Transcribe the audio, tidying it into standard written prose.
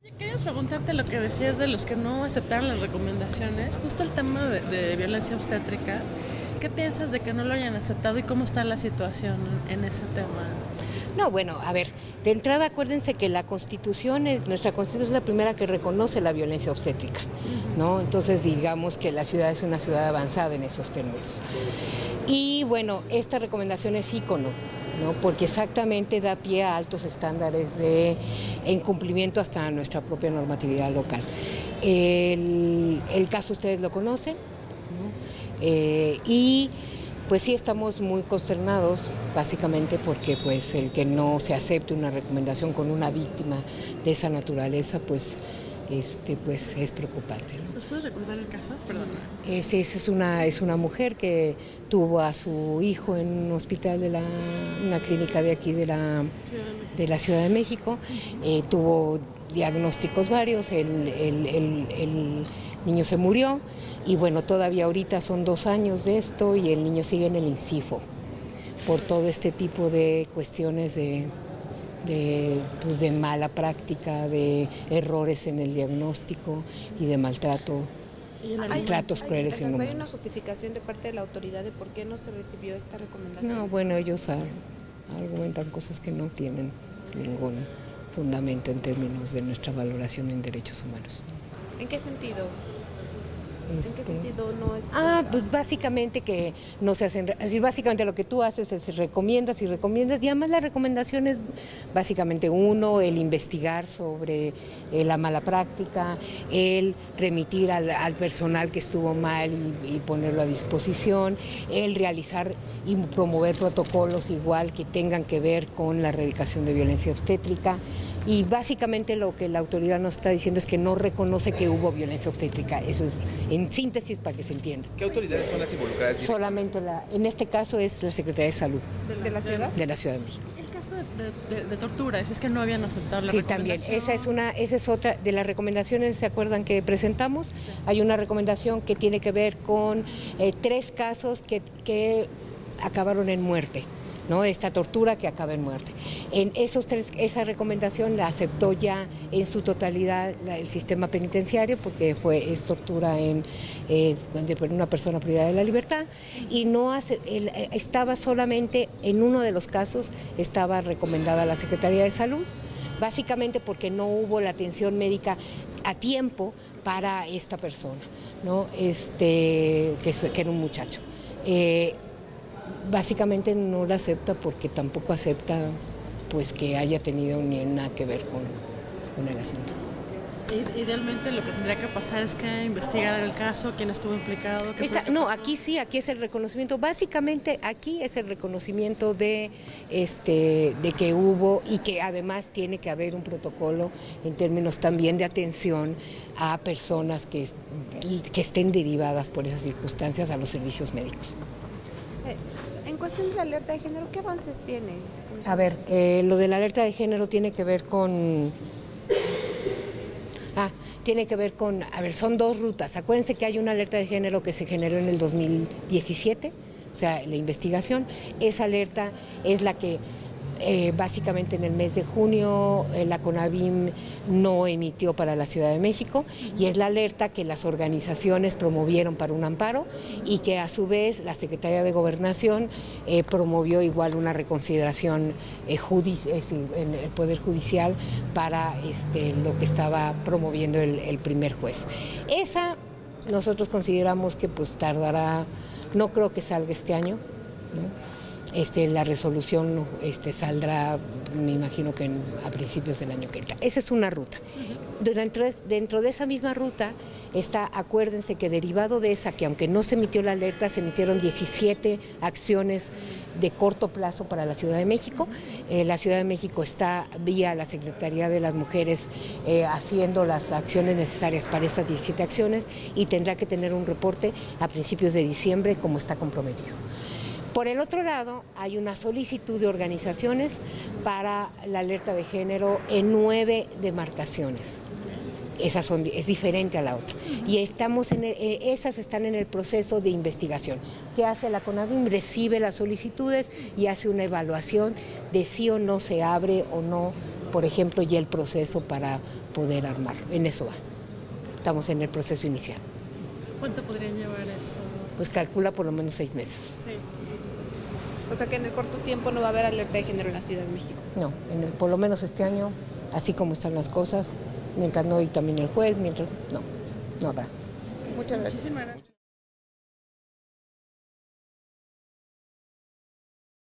Querías preguntarte lo que decías de los que no aceptaron las recomendaciones, justo el tema de violencia obstétrica. ¿Qué piensas de que no lo hayan aceptado y cómo está la situación en ese tema? No, bueno, a ver, de entrada acuérdense que nuestra Constitución es la primera que reconoce la violencia obstétrica, ¿no? Entonces digamos que la ciudad es una ciudad avanzada en esos términos. Y bueno, esta recomendación es ícono, ¿no? Porque exactamente da pie a altos estándares en cumplimiento hasta nuestra propia normatividad local. El caso ustedes lo conocen, ¿no? Y pues sí estamos muy consternados, básicamente porque pues el que no se acepte una recomendación con una víctima de esa naturaleza, pues es preocupante, ¿no? ¿Nos puedes recordar el caso? Perdón. Es una mujer que tuvo a su hijo en un hospital una clínica de aquí de la Ciudad de México. Tuvo diagnósticos varios, el niño se murió y bueno, todavía ahorita son 2 años de esto y el niño sigue en el INCIFO por todo este tipo de cuestiones de mala práctica, de errores en el diagnóstico y de maltrato, tratos crueles y inhumanos. ¿Hay una justificación de parte de la autoridad de por qué no se recibió esta recomendación? No, bueno, ellos argumentan cosas que no tienen ningún fundamento en términos de nuestra valoración en derechos humanos. ¿En qué sentido? ¿En qué sentido no es? Pues básicamente que no se hacen, es decir, básicamente lo que tú haces es recomiendas y además la recomendación es básicamente el investigar sobre la mala práctica, el remitir al personal que estuvo mal y ponerlo a disposición, el realizar y promover protocolos igual que tengan que ver con la erradicación de violencia obstétrica. Y básicamente lo que la autoridad nos está diciendo es que no reconoce que hubo violencia obstétrica. Eso es en síntesis para que se entienda. ¿Qué autoridades son las involucradas? Solamente en este caso es la Secretaría de Salud. ¿De la ciudad? De la Ciudad de México. El caso de tortura, es que no habían aceptado la recomendación. Sí, también. Esa es otra de las recomendaciones, ¿se acuerdan que presentamos? Sí. Hay una recomendación que tiene que ver con 3 casos que acabaron en muerte, ¿no? Esta tortura que acaba en muerte. Esa recomendación la aceptó ya en su totalidad el sistema penitenciario porque es tortura en una persona privada de la libertad y estaba solamente en uno de los casos estaba recomendada la Secretaría de Salud, básicamente porque no hubo la atención médica a tiempo para esta persona, ¿no? Que era un muchacho. Básicamente no la acepta porque tampoco acepta pues que haya tenido ni nada que ver con el asunto. Idealmente lo que tendría que pasar es que investigar el caso, quién estuvo implicado. Aquí es el reconocimiento, básicamente aquí es el reconocimiento de que hubo y que además tiene que haber un protocolo en términos también de atención a personas que estén derivadas por esas circunstancias a los servicios médicos. En cuestión de la alerta de género, ¿qué avances tiene? A ver, lo de la alerta de género tiene que ver con... son 2 rutas. Acuérdense que hay una alerta de género que se generó en el 2017, o sea, la investigación. Esa alerta es la que básicamente en el mes de junio la CONAVIM no emitió para la Ciudad de México y es la alerta que las organizaciones promovieron para un amparo y que a su vez la Secretaría de Gobernación promovió igual una reconsideración en el Poder Judicial para lo que estaba promoviendo el primer juez. Esa nosotros consideramos que pues tardará, no creo que salga este año, ¿no? La resolución saldrá, me imagino que a principios del año que entra. Esa es una ruta. Dentro de esa misma ruta acuérdense que derivado de esa, que aunque no se emitió la alerta, se emitieron 17 acciones de corto plazo para la Ciudad de México. La Ciudad de México está vía la Secretaría de las Mujeres haciendo las acciones necesarias para estas 17 acciones y tendrá que tener un reporte a principios de diciembre como está comprometido. Por el otro lado, hay una solicitud de organizaciones para la alerta de género en 9 demarcaciones. Es diferente a la otra. Y esas están en el proceso de investigación. ¿Qué hace la CONAVIM? Recibe las solicitudes y hace una evaluación de si o no se abre o no por ejemplo, ya el proceso para poder armarlo. En eso va. Estamos en el proceso inicial. ¿Cuánto podría llevar eso? Pues calcula por lo menos 6 meses. 6 meses. O sea que en el corto tiempo no va a haber alerta de género en la Ciudad de México. No, por lo menos este año, así como están las cosas, mientras no dictamine el juez, mientras no habrá. Muchas gracias. Muchísimas gracias.